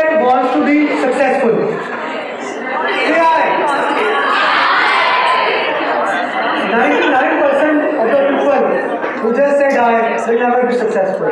that wants to be successful? Say I. 99% of the people who just said I will never be successful.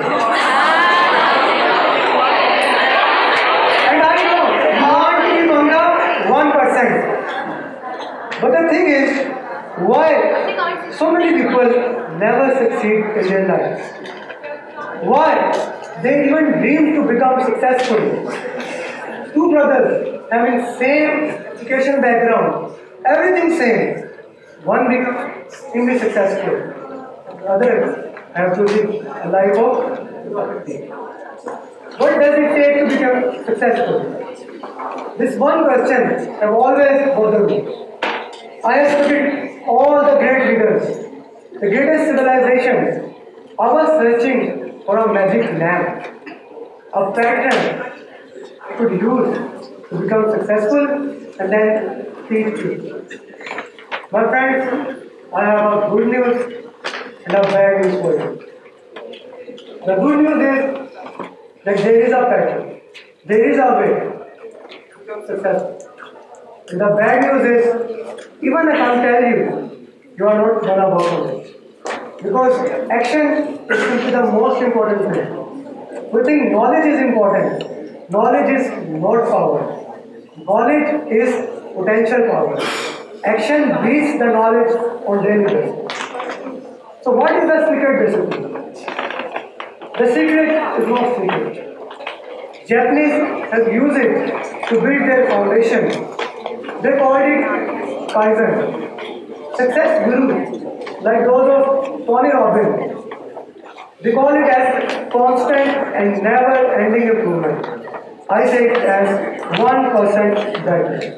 And I know you want to be among the 1%. But the thing is, why so many people never succeed in their lives? Why they even dream to become successful? Two brothers having same education background, everything same. One becomes extremely successful, the other have to live a life of poverty. What does it take to become successful? This one question has always bothered me. I have studied all the great leaders, the greatest civilizations. I was searching for a magic lamp, a pattern I could use to become successful and then teach you. My friends, I have a good news and a bad news for you. The good news is that there is a pattern, there is a way to become successful. And the bad news is, even if I tell you, you are not going to work on it. Because action is simply the most important thing. We think knowledge is important. Knowledge is not power. Knowledge is potential power. Action beats the knowledge on daily basis. So what is the secret basically? The secret is not secret. Japanese have used it to build their foundation. They called it Kaizen. Success gurus, like those of Tony Robbins, they call it as constant and never-ending improvement. I say it as 1% better.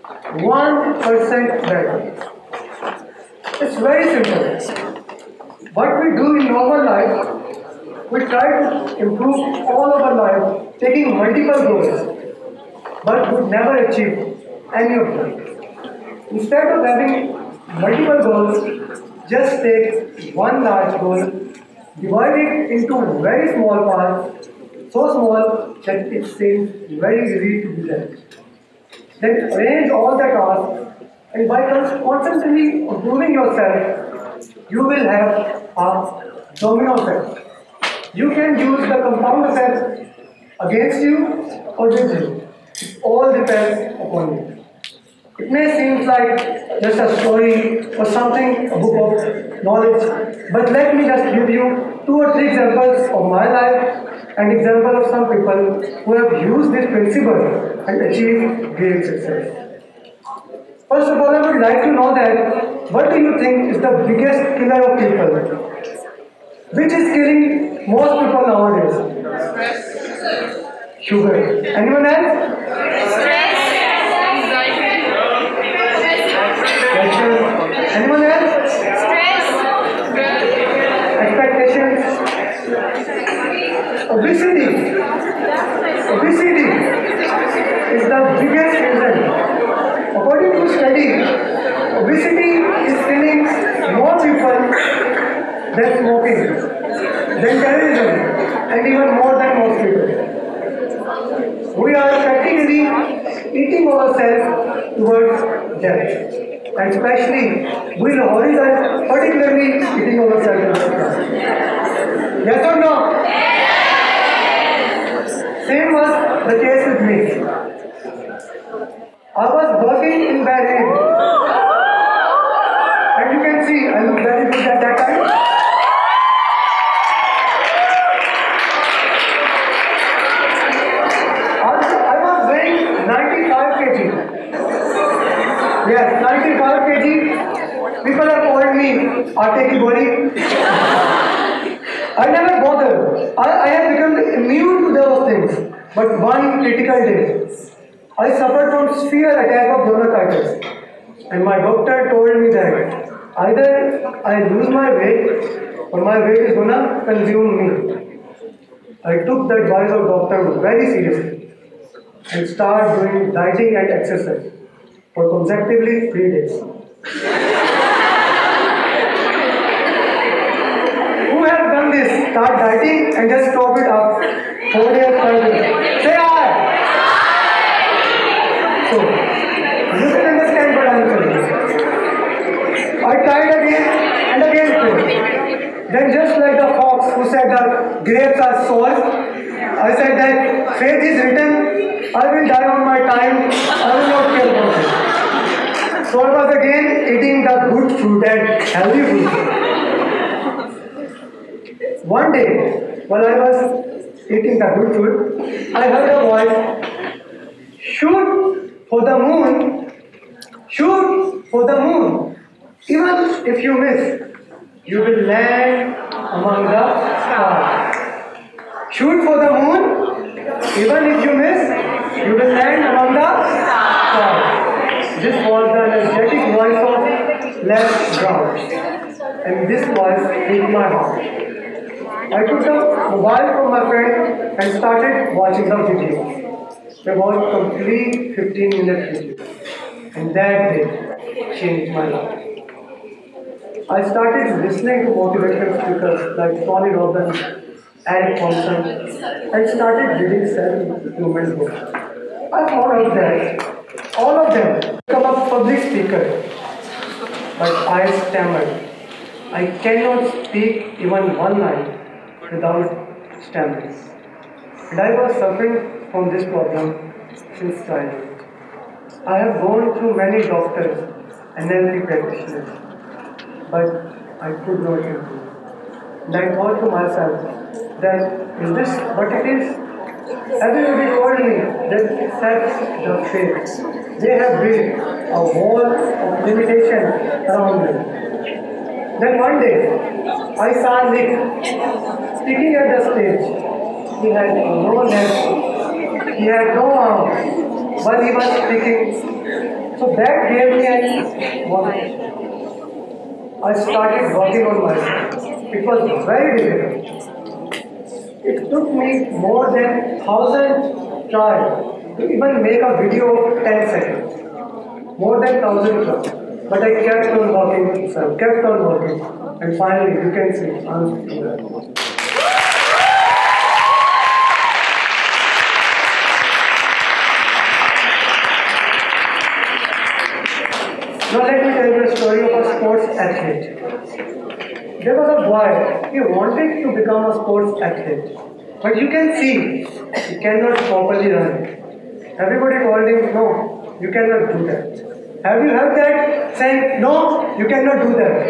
1% better. It's very simple. What we do in normal life, we try to improve all of our life, taking multiple goals, but would never achieve any of them. Instead of having multiple goals, just take one large goal, divide it into very small parts, so small that it seems very easy to be done. Then arrange all the tasks, and by constantly improving yourself, you will have a domino effect. You can use the compound effect against you or with you. It all depends upon you. It may seem like just a story or something, a book of knowledge, but let me just give you 2 or 3 examples of my life and example of some people who have used this principle and achieved great success. First of all, I would like to know that what do you think is the biggest killer of people? Which is killing most people nowadays? Sugar. Anyone else? Anyone else? Expectations? Obesity. Obesity is the biggest reason. According to study, obesity is killing more people than smoking, than terrorism, and even more than most people. We are practically eating ourselves towards death. And especially, we Lahoris are particularly eating ourselves. Yes or no? Same was the case with me. I was working in Bahrain. And you can see, I look very good at that time. I was weighing 95 kg. Yes, 95 kg. People have called me Aate ki bori. I never bothered. I have become immune to those things. But one critical day, I suffered from severe attack of bronchitis. And my doctor told me that either I lose my weight or my weight is gonna consume me. I took the advice of doctor very seriously and started doing dieting and exercise for consecutively 3 days. Who has done this? Start dieting and just stop it up 4 days, 5 days. Say I. like the fox who said that grapes are sour. I said that faith is written, I will die on my time, I will not care about it. So I was again eating the good food and healthy food. One day, while I was eating the good food, I heard a voice, shoot for the moon, shoot for the moon. Even if you miss, you will land among the stars. Shoot for the moon, even if you miss, you will land among the stars. This was the energetic voice of Les Brown, and this voice hit my heart. I took the mobile from my friend and started watching the video. It was complete 15-minute video, and that day changed my life. I started listening to motivational speakers like Tony Robbins, Eric Thompson, and started reading self-improvement books. I found out that all of them become a public speaker, but I stammered. I cannot speak even one line without stammering. And I was suffering from this problem since childhood. I have gone through many doctors and NLP practitioners, but I could not improve. And I thought to myself that is this what it is? Everybody told me that that's the faith. They have built a wall of limitation around me. Then one day, I saw Nick speaking at the stage. He had no legs, he had no arms while he was speaking. So that gave me an motivation. I started working on myself. It was very difficult. It took me more than 1,000 tries to even make a video of 10 seconds. More than 1,000 tries. But I kept on working, kept on working. And finally, you can see, I'm here. Now let me tell you a story of a sports athlete. There was a boy, he wanted to become a sports athlete. But you can see, he cannot properly run. Everybody told him, no, you cannot do that. Have you heard that saying, no, you cannot do that?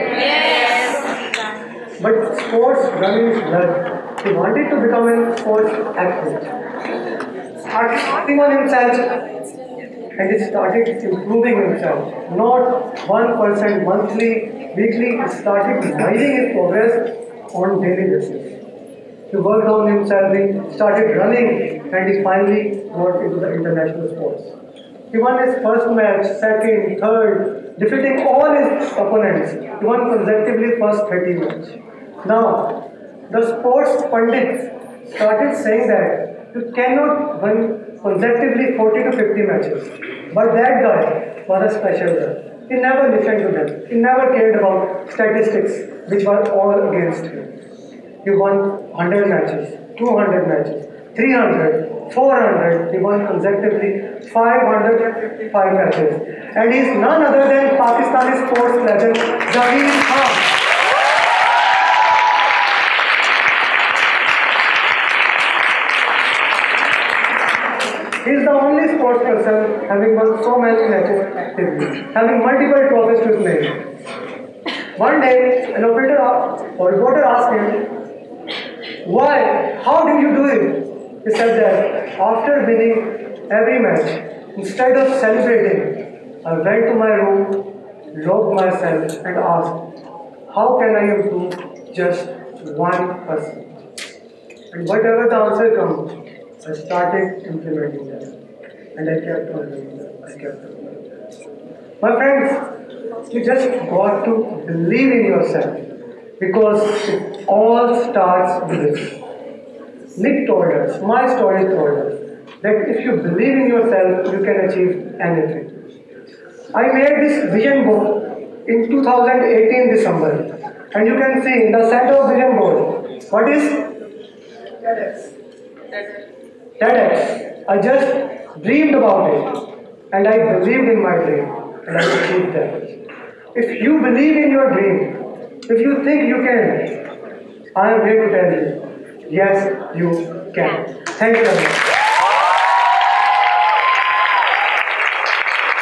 Yes. But sports running is blood. He wanted to become a sports athlete. Started working on himself. And he started improving himself. Not 1% monthly, weekly, he started measuring his progress on daily basis. He worked on himself, he started running, and he finally got into the international sports. He won his first match, second, third, defeating all his opponents. He won consecutively first 30 matches. Now, the sports pundits started saying that you cannot win consecutively 40 to 50 matches. But that guy was a special guy. He never listened to them. He never cared about statistics, which were all against him. He won 100 matches, 200 matches, 300, 400. He won consecutively 505 matches. And he is none other than Pakistani sports legend, Aghar College. He is the only sports person having won so many matches actively, having multiple trophies to his name. One day, an reporter asked him, why? How did you do it? He said that after winning every match, instead of celebrating, I went to my room, locked myself and asked, how can I improve just 1%? And whatever the answer comes, I started implementing them. And I kept on doing them. I kept on doing them. My friends, you just got to believe in yourself. Because it all starts with this. Nick told us, my story told us, that if you believe in yourself, you can achieve anything. I made this vision board in 2018 December. And you can see in the center of vision board, what is? TEDx. I just dreamed about it. And I believed in my dream. And I achieved that. If you believe in your dream, if you think you can, I am here to tell you, yes, you can. Thank you very much.